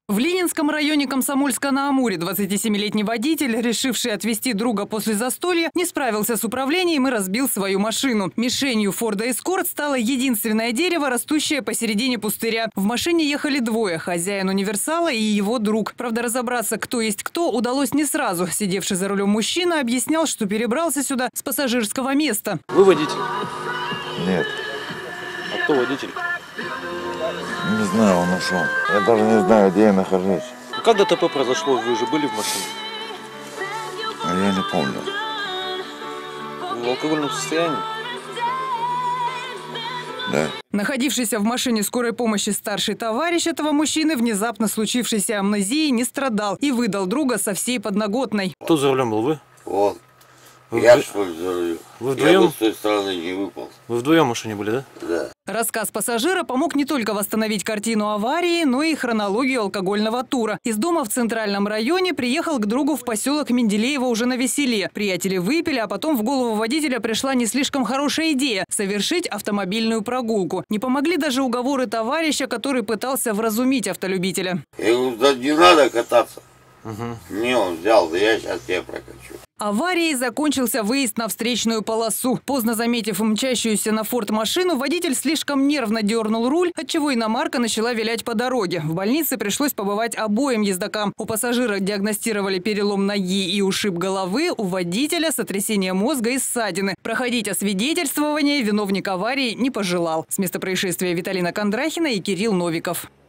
В Ленинском районе Комсомольска-на-Амуре 27-летний водитель, решивший отвезти друга после застолья, не справился с управлением и разбил свою машину. Мишенью Форда Эскорт стало единственное дерево, растущее посередине пустыря. В машине ехали двое – хозяин универсала и его друг. Правда, разобраться, кто есть кто, удалось не сразу. Сидевший за рулем мужчина объяснял, что перебрался сюда с пассажирского места. Вы водитель? Нет. А кто водитель? Не знаю, он ушел. Я даже не знаю, где я нахожусь. Как ДТП произошло? Вы уже были в машине? А я не помню. В алкогольном состоянии? Да. Находившийся в машине скорой помощи старший товарищ этого мужчины внезапно случившейся амнезией не страдал и выдал друга со всей подноготной. Кто за рулем был? Вы? Вот. Вы Я вдво- что ли за рулем? Вы вдвоем? Я бы с той стороны не выпал. Вы вдвоем в машине были, да? Да. Рассказ пассажира помог не только восстановить картину аварии, но и хронологию алкогольного тура. Из дома в центральном районе приехал к другу в поселок Менделеево уже на веселе. Приятели выпили, а потом в голову водителя пришла не слишком хорошая идея – совершить автомобильную прогулку. Не помогли даже уговоры товарища, который пытался вразумить автолюбителя. Я говорю, да не надо кататься. Угу. Не, он взял, да я сейчас тебя прокачу. Аварией закончился выезд на встречную полосу. Поздно заметив мчащуюся на форт машину, водитель слишком нервно дернул руль, отчего иномарка начала вилять по дороге. В больнице пришлось побывать обоим ездокам. У пассажира диагностировали перелом ноги и ушиб головы, у водителя сотрясение мозга и ссадины. Проходить освидетельствование виновник аварии не пожелал. С места происшествия Виталина Кондрахина и Кирилл Новиков.